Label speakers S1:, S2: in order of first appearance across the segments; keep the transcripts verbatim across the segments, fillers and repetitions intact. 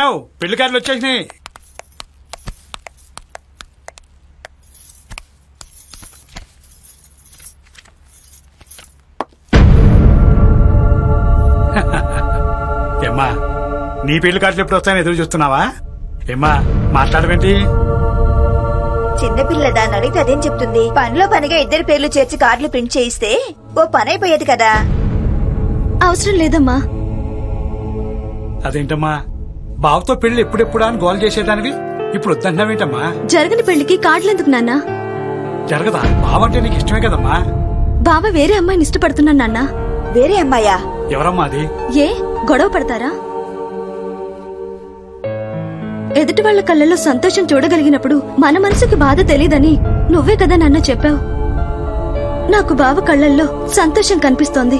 S1: బాబురావు పెళ్లి కార్డులు వచ్చేసినాయి. ఏమ్మా నీ పెళ్లి కార్డులు ఎప్పుడు వస్తాయని ఎదురు చూస్తున్నావా? ఏమ్మా మాట్లాడవేంటి?
S2: చిన్నపిల్ల దాన్ని అడిగితే అదేం చెప్తుంది? పనిలో పనిగా ఇద్దరి పేర్లు చేర్చి కార్డులు ప్రింట్ చేయిస్తే ఓ పని అయిపోయేది కదా.
S3: అవసరం లేదమ్మా.
S1: అదేంటమ్మా బావతో పెళ్లి ఎప్పుడెప్పుడా అని గోల్ చేసేదానికి ఇప్పుడు వద్దంటావేంటమ్మా?
S3: జరగని పెళ్లికి కార్డులు ఎందుకు నాన్న?
S1: జరగదా? బావంటే నీకు ఇష్టమే కదమ్మా.
S3: బావ వేరే అమ్మాయిని ఇష్టపడుతున్నా నాన్న.
S2: వేరే అమ్మాయా?
S1: ఎవరమ్మా అది?
S3: ఏ గొడవ పడతారా? ఎదుటి వాళ్ల కళ్ళల్లో సంతోషం చూడగలిగినప్పుడు మన మనసుకి బాధ తెలీదని నువ్వే కదా నాన్న చెప్పావు. నాకు బావ కళ్ళల్లో సంతోషం కనిపిస్తోంది.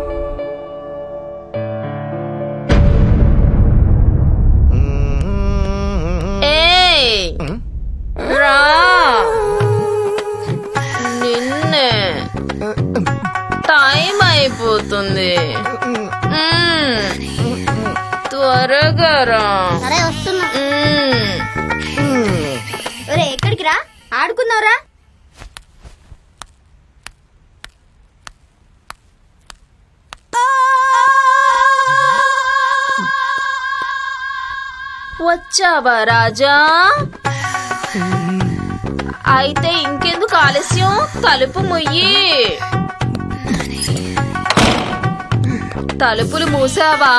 S4: నిన్నే టైం అయిపోతుంది, త్వరగా రా.
S5: సరే వస్తున్నా. ఎక్కడికి రా? ఆడుకున్నావురా?
S4: వచ్చావా రాజా? అయితే ఇంకెందుకు ఆలస్యం, తలుపు ముయ్యి. తలుపులు మూసావా?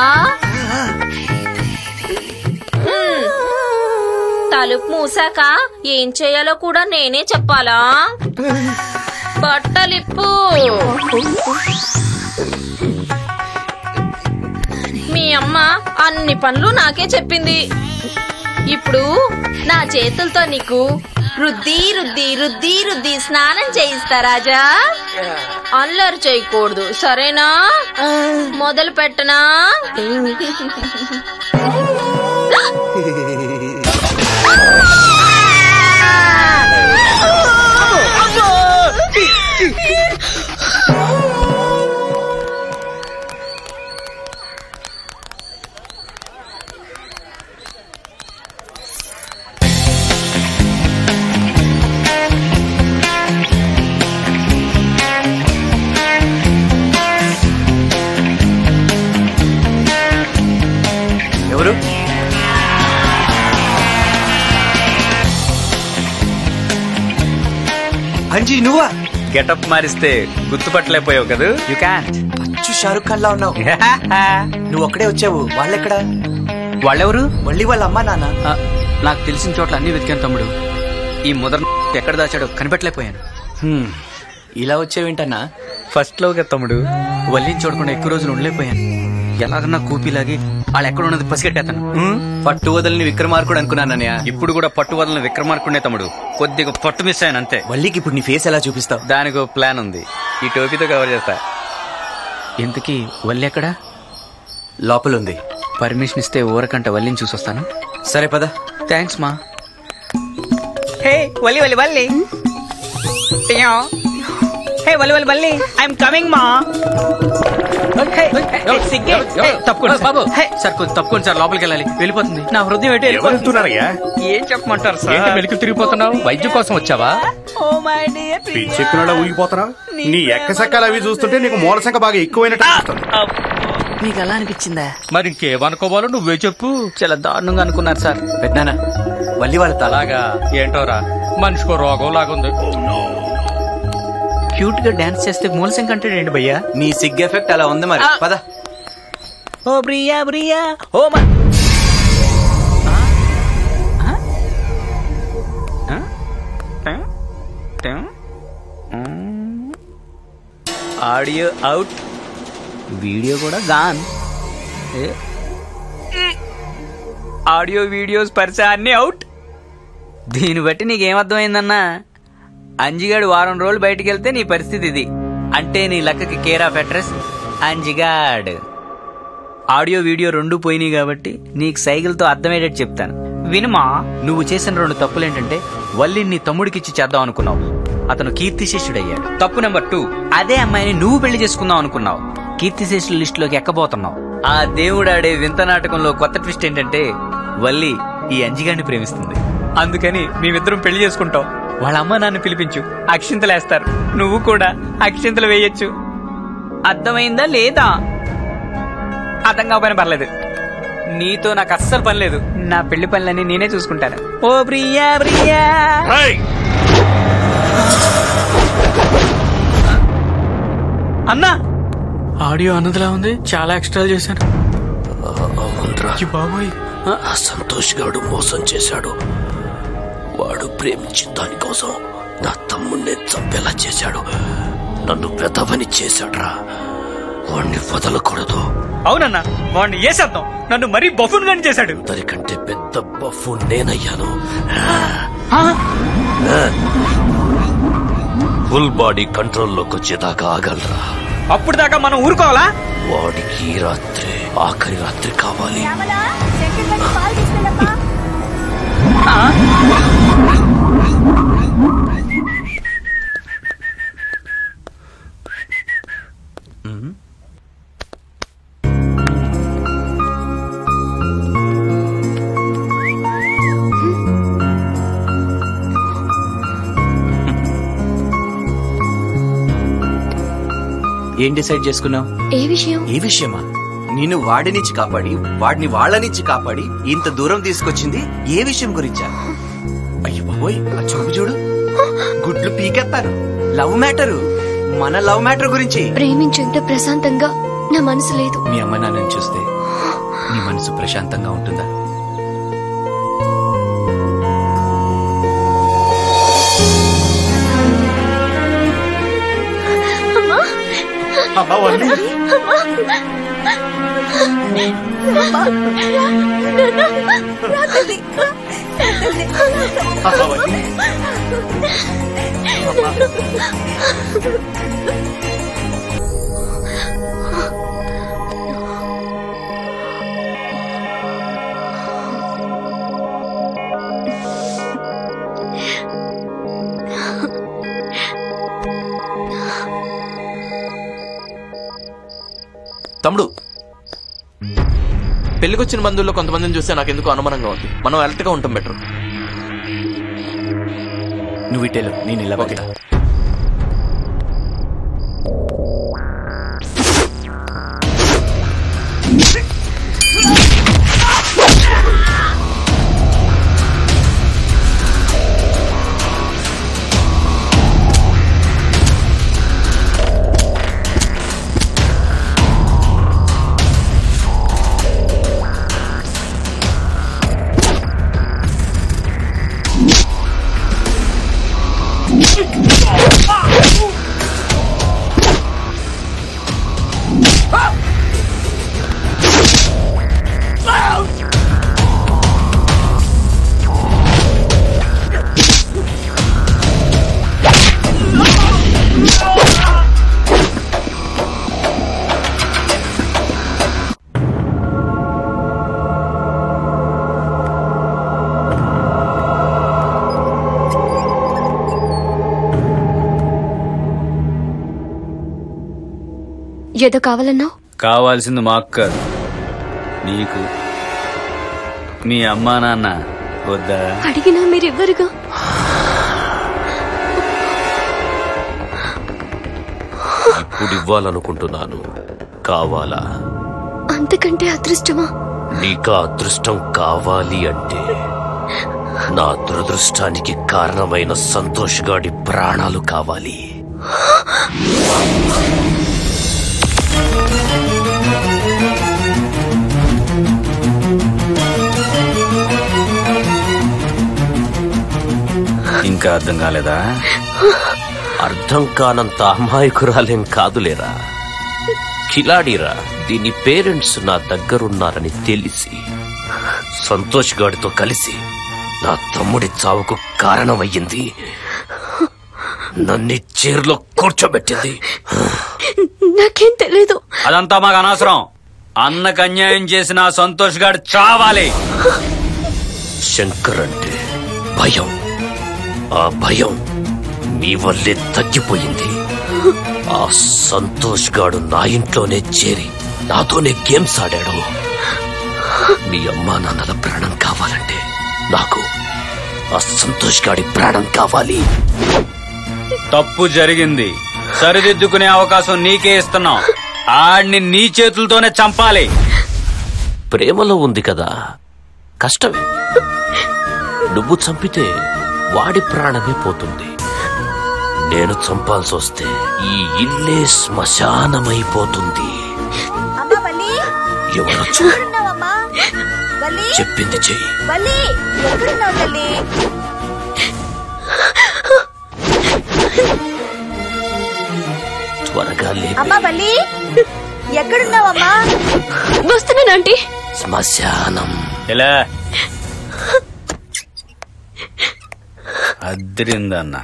S4: తలుపు మూసాక ఏం చేయాలో కూడా నేనే చెప్పాలా? బట్టలిప్పు. మీ అమ్మ అన్ని పనులు నాకే చెప్పింది. ఇప్పుడు నా చేతులతో నీకు రుద్ది రుద్ది రుద్ది రుద్ది స్నానం చేయిస్తా రాజా. అల్లరి చేయకూడదు సరేనా? మొదలు పెట్టనా?
S6: ఎవరు? అంజీ నువ్వా?
S7: గెటప్ మారిస్తే గుర్తుపట్టలేకపోయావు కదా. You can.
S6: అచ్చు షారుఖ్ ఖాన్ లా ఉన్నావు. నువ్వు ఒక్కడే వచ్చావు, వాళ్ళెక్కడా?
S7: వాళ్ళెవరు?
S6: మళ్ళీ వాళ్ళ అమ్మా నాన్న.
S7: నాకు తెలిసిన చోట్ల అన్ని వెతికాను తమ్ముడు. ఈ మొదటి ఎక్కడ దాచాడో కనిపెట్టలేకపోయాను.
S6: ఇలా వచ్చావేంటన్నా?
S7: ఫస్ట్ లోగా తమ్ముడు వల్లిని చూడకుండా ఎక్కువ రోజులు ఉండలేకపోయాను. ఎలాగన్నా కూపిలాగి వాళ్ళు ఎక్కడ ఉన్నది పసిగట్టేతాను.
S6: పట్టు వదలని విక్రమార్కుడు అనుకున్నానన్నయ్య.
S7: ఇప్పుడు కూడా పట్టు వదలని విక్రమార్కుడే తమ్ముడు. కొద్దిగా పట్టు మిస్ అయ్యాను అంతే.
S6: వల్లికి ఇప్పుడు నీ ఫేస్ ఎలా చూపిస్తావు?
S7: దానికి ప్లాన్ ఉంది. ఈ టోపీతో కవర్ చేస్తా. ఇంతకీ వల్లి ఎక్కడా?
S6: లోపల ఉంది.
S7: పర్మిషన్ ఇస్తే ఊరకంట వల్లిని చూసొస్తాను.
S6: సరే పద.
S7: థ్యాంక్స్ మా. Hey Valli Valli Valli. Hey Valli Valli Valli I'm coming మా. తప్పకుండా బాబు. సార్ కొంచెం తప్పకుండా సార్, లోపలికి వెళ్ళాలి. వెళ్ళిపోతుంది నా హృదయం. ఏం చెప్పమంటారు సార్?
S8: వెలికి తిరిగిపోతున్నావు? వైద్యం కోసం వచ్చావా?
S9: పిచ్చెక్కునలా ఊగిపోతున్నావు. నీ ఎక్కసెక్కలు అవి చూస్తుంటే నీకు మూల సంఖ్య బాగా ఎక్కువైనట్టు.
S7: నీకు అలా అనిపించిందా?
S8: మరి ఇంకేమనుకోవాలో నువ్వే చెప్పు.
S7: చాలా దారుణంగా అనుకున్నారు సార్.
S6: పెద్దనా వల్లి వాళ్ళ
S8: అలాగా ఏంటోరా, మనిషికో రోగం లాగుంది.
S7: క్యూట్ గా డాన్స్ చేస్తే మూలసం కంటాడు ఏంటి భయ్యా?
S6: నీ సిగ్ ఎఫెక్ట్ అలా ఉంది మరి. పద.
S7: ఓ ప్రియా ప్రియా ఓ మా. ఆడియో అవుట్, వీడియో కూడా గాన్. ఆడియో వీడియోస్ పరిచయ అన్ని అవుట్. దీన్ని బట్టి నీకేమర్థమైందన్నా? అంజిగాడు వారం రోజులు బయటికి వెళ్తే నీ పరిస్థితి ఇది. అంటే నీ లక్కకి కేర్ ఆఫ్ అడ్రస్ అంజిగాడ్. ఆడియో వీడియో రెండు పోయినాయి కాబట్టి నీకు సైకిల్తో అర్థమయ్యేటట్టు చెప్తాను వినుమా. నువ్వు చేసిన రెండు తప్పులేంటంటే వల్లి నీ తమ్ముడికిచ్చి చేద్దాం అనుకున్నావు, అతను కీర్తిశేషుడయ్యాడు. తప్పు నెంబర్ టూ, అదే అమ్మాయిని నువ్వు పెళ్లి చేసుకుందాం అనుకున్నావు, కీర్తిశేషుల లిస్టులోకి ఎక్కబోతున్నావు. ఆ దేవుడాడే వింత నాటకంలో కొత్త ట్విస్ట్ ఏంటంటే వల్లి ఈ అంజిగాడిని ప్రేమిస్తుంది. అందుకని మేమిద్దరం పెళ్లి చేసుకుంటాం. వాళ్ళ అమ్మ నాన్న పిలిపించు, అక్షింతలు వేస్తారు. నువ్వు కూడా అక్షింతలు వేయొచ్చు. అర్థమైందా లేదా? అర్థం కాకపోయినా పర్లేదు, నీతో నాకు అస్సలు పని లేదు. నా పెళ్లి పనులన్నీ నేనే చూసుకుంటాను. ఓ ప్రియా ప్రియా. అన్నా,
S10: ఆడియో అన్నదిలా ఉంది, చాలా ఎక్స్ట్రాలు చేశాను.
S11: బాబాయ్, ఆ సంతోష్ గాడు మోసం చేశాడు. వాడు ప్రేమించిన దానికోసం నా తమ్ముణ్ణి చంపేలా చేశాడు. నన్ను పెద్దవని చేశాడ్రా. వాడిని వదలకూడదు.
S7: అవునన్నా, వాడిని వేసేద్దాం. నన్ను మరీ బఫూన్ గాని చేశాడు.
S11: అందరికంటే పెద్ద బఫూన్ నేనయ్యాను. ఫుల్ బాడీ కంట్రోల్లోకి వచ్చేదాకా ఆగలరా?
S7: అప్పుడు దాకా మనం ఊరుకోవాలా?
S11: వాడికి ఈ రాత్రి ఆఖరి రాత్రి కావాలి.
S6: ఏం డిసైడ్ చేసుకున్నావు?
S3: ఏ విషయం?
S6: ఏ విషయమా? నిన్ను వాడినిచ్చి కాపాడి వాడిని వాళ్ళనిచ్చి కాపాడి ఇంత దూరం తీసుకొచ్చింది ఏ విషయం గురించా? అయ్యో బాబోయ్, ఆ చూపు చూడు, గుడ్లు పీకెత్తారు. లవ్ మ్యాటరు, మన లవ్ మ్యాటర్ గురించి.
S3: ప్రేమించేంత ప్రశాంతంగా నా మనసు లేదు.
S6: మీ అమ్మ నాన్నని చూస్తే నీ మనసు ప్రశాంతంగా ఉంటుందా?
S12: తమ్ముడు, పెళ్లికొచ్చిన బంధువుల్లో కొంతమందిని చూస్తే నాకు ఎందుకు అనుమానంగా ఉంది. మనం అలర్ట్ గా ఉంటాం బెటర్.
S6: నువ్వు ఇటేలు, నేను ఇలా. ఓకే.
S3: ఏదో కావాలన్నావు?
S7: కావాల్సింది మాకు కాదు, నీకు. మీ అమ్మా నాన్న వద్దా?
S3: అడిగినా మీరివ్వరుగా.
S11: ఇప్పుడు ఇవ్వాలనుకుంటున్నాను. కావాలా?
S3: అంతకంటే అదృష్టమా?
S11: నీకా అదృష్టం కావాలి అంటే నా దురదృష్టానికి కారణమైన సంతోష్ గాడి ప్రాణాలు కావాలి.
S7: ఇంకా అర్థం కాలేదా?
S11: అర్థం కానంత అమాయకురాలేం కాదులేరా. కిలాడిరా. దీని పేరెంట్స్ నా దగ్గరున్నారని తెలిసి సంతోష్ గాడితో కలిసి నా తమ్ముడి చావుకు కారణమయ్యింది. నన్ను చైర్లో కూర్చోబెట్టింది.
S3: నాకేం తెలీదు.
S7: అదంతా మాకు అనవసరం. అన్నకు అన్యాయం చేసిన సంతోష్ గాడు చావాలి.
S11: శంకర్ అంటే భయం. ఆ భయం మీ వల్లే తగ్గిపోయింది. ఆ సంతోష్ గాడు నా ఇంట్లోనే చేరి నాతోనే గేమ్స్ ఆడాడు. మీ అమ్మా నాన్నల ప్రాణం కావాలంటే నాకు ఆ సంతోష్ గాడి ప్రాణం కావాలి.
S7: తప్పు జరిగింది, సరిదిద్దుకునే అవకాశం నీకే ఇస్తున్నాం. ఆడిని నీ చేతులతోనే చంపాలి.
S11: ప్రేమలో ఉంది కదా, కష్టమే. నువ్వు చంపితే వాడి ప్రాణమే పోతుంది. నేను చంపాల్సి వస్తే ఈ ఇల్లే శ్మశానమైపోతుంది. ఎవరొచ్చు చెప్పింది చెయ్యి. త్వరగా లేపి.
S2: ఎక్కడున్నావమ్మా?
S3: వస్తున్నానంటీ.
S11: శ్మశానం.
S7: ఎలా అద్దరిందన్నా?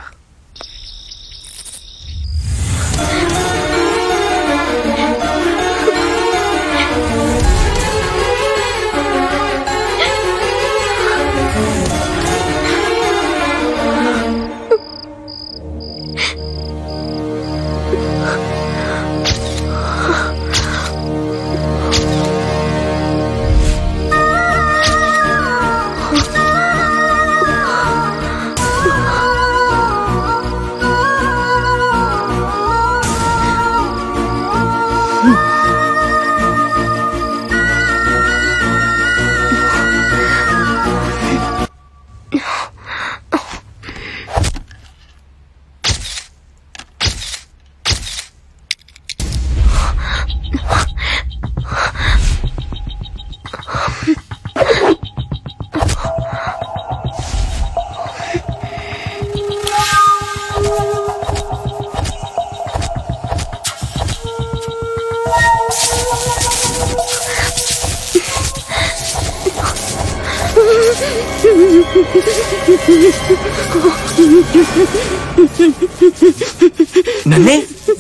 S6: నన్నే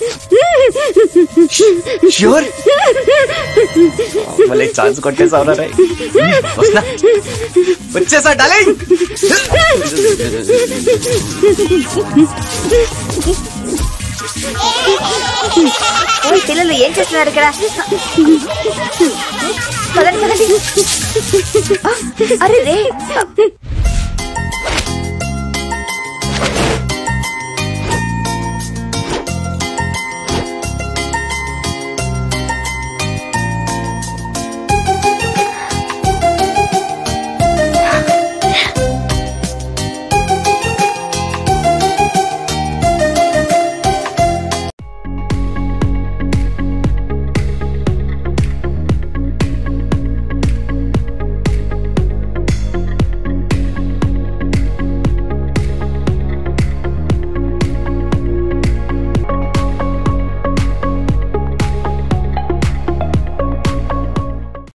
S6: ష్యూర్ మళ్ళీ ఛాన్స్ కొట్టేసావు రా. వస్తా, వచ్చేసా డార్లింగ్.
S2: పిల్లలు ఏం చేస్తున్నారు ఇక్కడ? పదండి పదండి. అరే రే